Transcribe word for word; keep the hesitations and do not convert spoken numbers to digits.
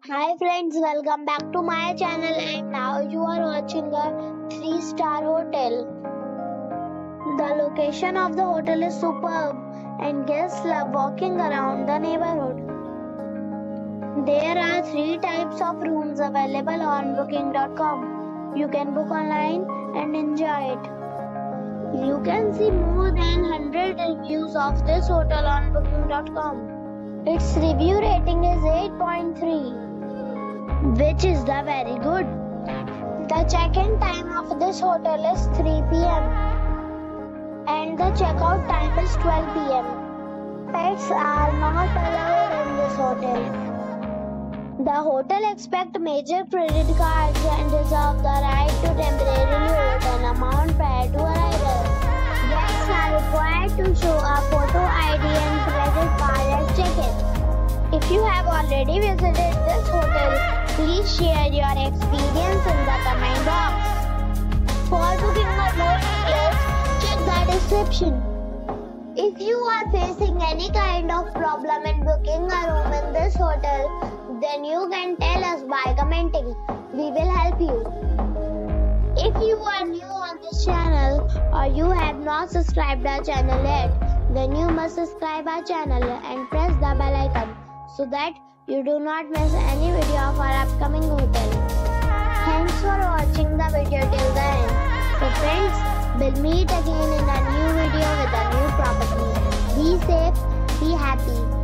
Hi friends, welcome back to my channel and now you are watching a three star hotel. The location of the hotel is superb and guests love walking around the neighborhood. There are three types of rooms available on booking dot com. You can book online and enjoy it. You can see more than one hundred reviews of this hotel on booking dot com. Its review rating is eight point three, which is the very good. The check-in time of this hotel is three p m and the check-out time is twelve p m Pets are not allowed in this hotel. The hotel accepts major credit cards and reserves the right to temporarily hold an amount prior to arrival. Guests are required to show a photo I D and credit card at check-in. If you have already visited this hotel, please share your experience in the comment box. For booking or more details, check the description. If you are facing any kind of problem in booking a room in this hotel, then you can tell us by commenting. We will help you. If you are new on this channel or you have not subscribed our channel yet, then you must subscribe our channel and press the bell icon so that you do not miss any video of our upcoming hotel. Thanks for watching the video till the end. So friends, we'll meet again in a new video with a new property. Be safe, be happy.